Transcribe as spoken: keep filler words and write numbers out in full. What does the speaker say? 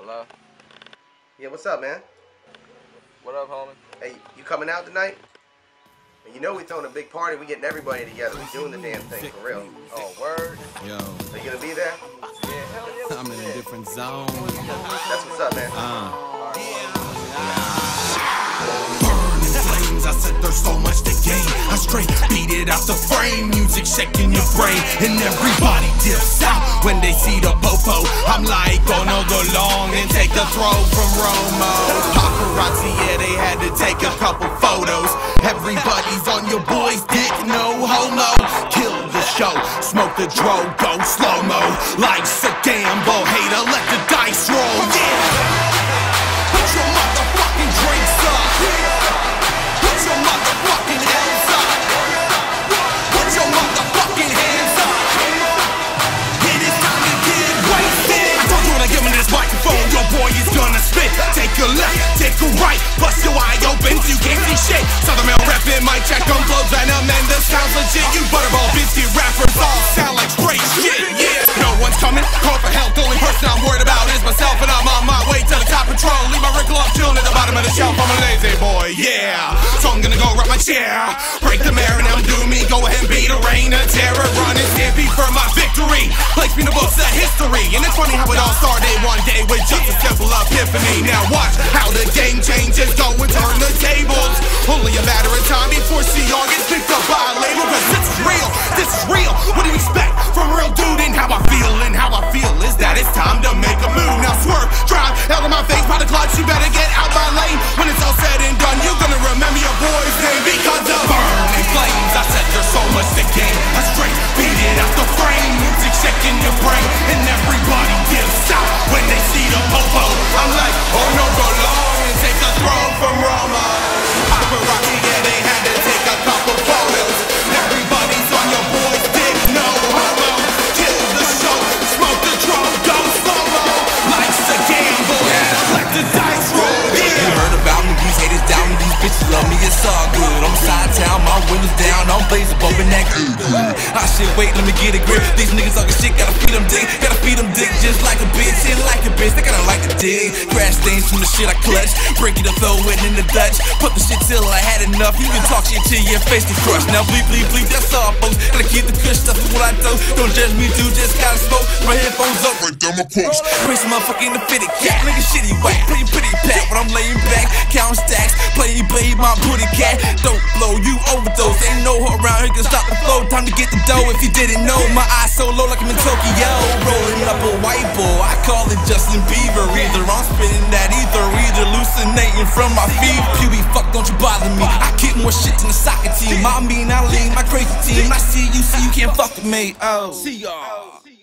Hello? Yeah, what's up, man? What up, homie? Hey, you coming out tonight? You know we throwing a big party. We getting everybody together. We doing the damn thing for real. Oh, word? Yo. Are you gonna be there? Yeah, hell yeah. I'm in a different zone. That's what's up, man. Uh. Burn in flames, I said there's so much to gain. I straight beat it out the frame, music shaking your brain, and everybody dips out when they see the popo. I'm like, gonna go long and take a throw from Romo. Paparazzi, yeah, they had to take a couple photos. Everybody's on your boy's dick, no homo. Kill the show, smoke the dro, go slow-mo. Life's a gamble, hater, let the dice roll, yeah. Put your motherfucking drinks up. Put your motherfucking hands up. Put your motherfucking hands up. It is time to get wasted. I told you when I give him this microphone, your boy is gonna spit. Take a left, take a right, bust your eye open so you can't see shit. Southern Male rapping, mic check on flow, venom, and this sounds legit. You butterball biscuit rappers all sound like straight shit, yeah. No one's coming, call for help. The only person I'm worried about is myself, and I'm on my way to the top patrol. Leave my wrinkle off, chilling at the bottom of the shelf. I'm a lazy boy, yeah. So I'm gonna go rock my chair, break the mirror, now do me. Go ahead and beat a reign of terror, run and stampede for my victory. Place me in the books of history, and it's funny how it all started one day with just a simple epiphany. Now watch how the game changes, go and turn the tables. Only a matter of time before C R gets picked up by a label. Cause this is real, this is real. What do you expect from a real dude? And how I feel, and how I feel is that it's time to make a move. Now swerve, drive, out of my face, by the clutch. You better get out my lane. When it's all said and done, you're gonna remember your boy's name because of burning flames. I said there's so much to gain. I straight beat it out the frame, music shaking your brain, and everybody dips out when they see the popo. I'm like, oh no, go long and take a throw from Roma. Paparazzi, yeah, they had to take a couple photos. Everybody's on your boy's dick, no homo. Kill the show, smoke the drum, go slow-mo. Life's a gamble, yeah, let the dice roll, yeah. You heard about me, these haters doubt me, these bitches love me, it's all good. I'm side town, my windows down, I'm blazing, bumping that good. I shit, wait, let me get a grip. These niggas talking shit, gotta feed them dick, gotta feed them dick just like a bitch, and like a bitch, they gotta like to dig. Crash stains from the shit I clutch, break it up, throw it in the Dutch. Put the shit till I had enough, you can talk shit till your face is crushed. Now bleep, bleep, bleep, that's all folks, gotta keep the kush stuff is what I do. Don't judge me, dude, just gotta smoke. My headphones up, right down my quotes. Praise the motherfucking the fitted cat, nigga shitty whack, play pretty pat when I'm laying back, count stacks, play, play my putty cat. Don't blow, you overdose, ain't no hoe around here can stop the flow. Time to get the dough if you didn't know. My eyes so low like I'm in Tokyo, rolling up a white boy. I call it Justin Bieber. Either I'm spitting that ether, either hallucinating from my feet. Pewee, fuck, don't you bother me. I kick more shit than the soccer team. I mean, I lead my crazy team. I see you, see you can't fuck with me. Oh, see y'all.